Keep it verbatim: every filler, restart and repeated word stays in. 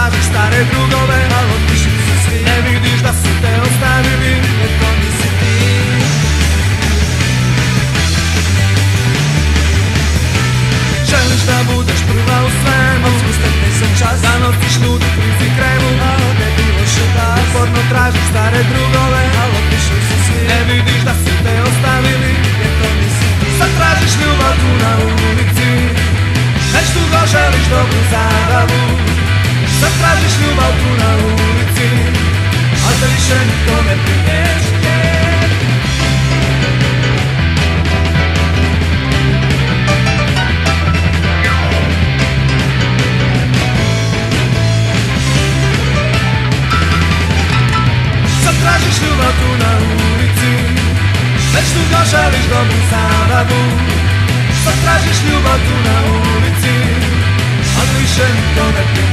tražiš stare drugove, al otišli su svi. Ne vidiš da su te ostavili, jer to nisi ti. Želiš da budeš prva u svemu, spustiti se čas, da nosiš ljudi krizi kremu, a ne bilo še da. Uporno tražiš stare drugove, al otišli su svi. Ne vidiš da su te ostavili, jer to nisi ti. Sad tražiš ljubav tu na ulici, već dugo želiš dobru zabavu. Sad tražiš ljubav tu na ulici, al te više niko ne primjeće. Sad tražiš ljubav tu na ulici, već dugo želiš dobru zabavu. Sad tražiš ljubav tu na ulici, al više niko ne primjeće.